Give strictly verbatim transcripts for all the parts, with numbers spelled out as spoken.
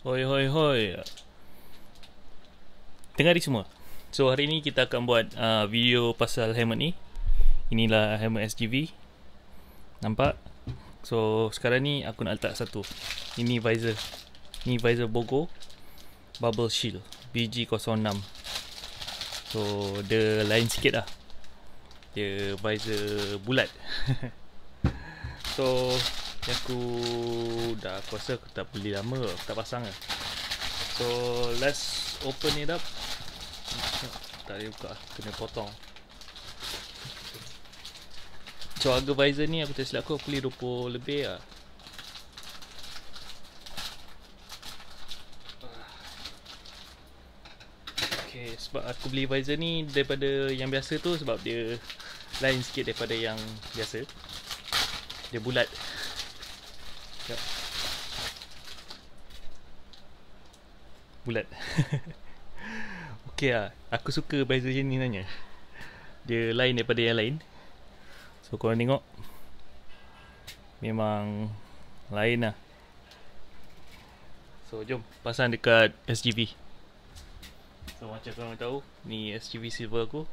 Hoi hoi hoi. Dengar ni semua. So hari ni kita akan buat uh, video pasal helmet ni. Inilah helmet S G V. Nampak? So sekarang ni aku nak letak satu. Ini visor. Ini visor Bogo Bubble Shield B G kosong enam. So dia lain sikit lah. Dia visor bulat. So aku dah aku rasa aku tak beli lama, aku tak pasang lah. So let's open it up. Tak boleh buka, kena potong. So harga visor ni aku tak silap aku, aku beli dua puluh lebih lah. Okay, sebab aku beli visor ni daripada yang biasa tu sebab dia lain sikit daripada yang biasa. Dia bulat. Sekejap. Bulat. Okay lah, aku suka visor macam ni sebenarnya. Dia lain daripada yang lain. So korang tengok, memang lain lah. So jom pasang dekat S G V. So macam korang tahu, ni S G V silver aku.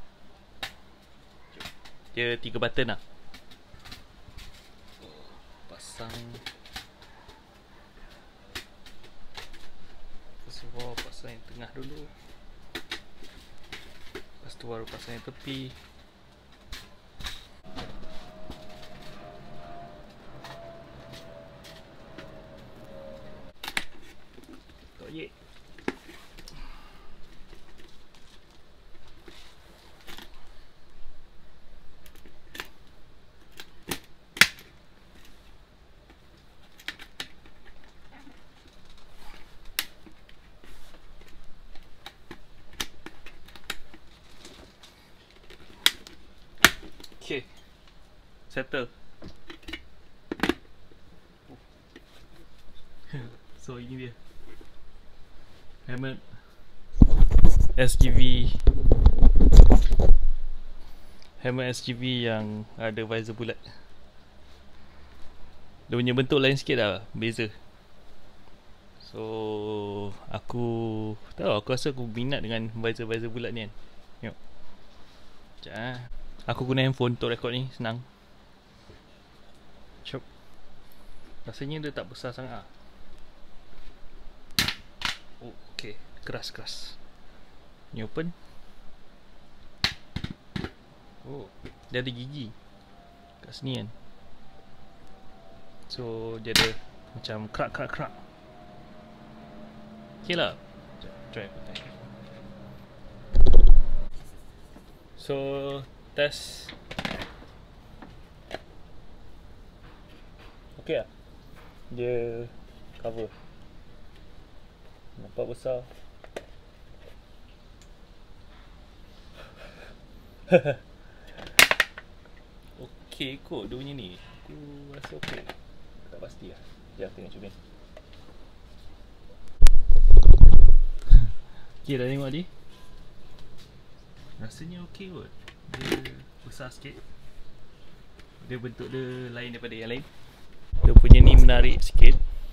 Dia tiga button lah. Pasang. First of all, pasang yang tengah dulu. Lepas tu baru pasang yang tepi. Oh yeah. Okay, settle. So ini dia helmet S G V, helmet S G V yang ada visor bulat. Dia punya bentuk lain sikit lah, beza. So aku tahu, aku rasa aku minat dengan visor-visor bulat ni kan. Tengok. Sekejap lah. Aku guna handphone untuk rekod ni, senang. Cop. Rasanya dia tak besar sangat lah. Oh, okay. Keras-keras. Ni open. Oh, dia ada gigi kat sini kan. So dia ada macam krak-krak-krak. Okay lah. Try aku try. So test. Okay lah. Dia cover. Nampak besar. Okay kot dia punya ni. Aku rasa okay. Tak pasti lah. Sekejap tengok cuba. Okay dah tengok tadi. Rasanya okay kot. Dia besar sikit. Dia bentuk dia lain daripada yang lain. Dia punya ni menarik sikit.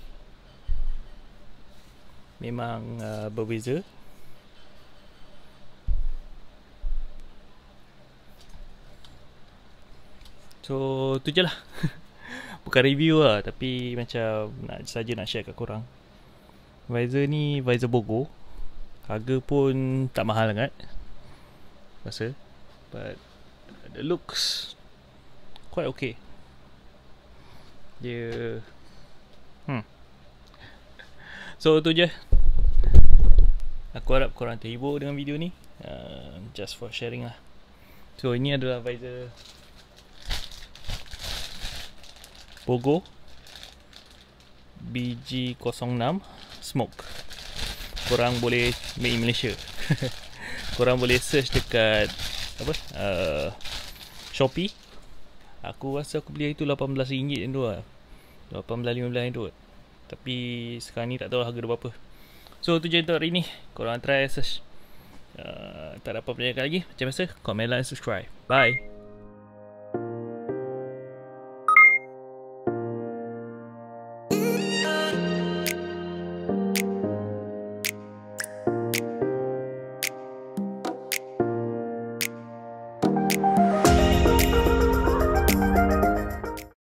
Memang uh, berbeza. So tu je lah. Bukan review lah, tapi macam nak saja nak share kat korang. Visor ni visor Bogo. Harga pun tak mahal sangat rasa. But the looks quite okay. Dia hmm. So tu je. Aku harap korang terhibur dengan video ni. uh, Just for sharing lah. So ini adalah visor Bogo B G kosong enam Smoke. Korang boleh make in Malaysia. Korang boleh search dekat apa uh, Shopee. Aku rasa aku beli itu lapan belas ringgit yang tu lah, lapan belas lima belas yang tu. Tapi sekarang ni tak tahu harga dia berapa. So tu je untuk hari ni. Korang try search. uh, Tak ada apa-apa lagi. Macam biasa, comment, like, subscribe. Bye.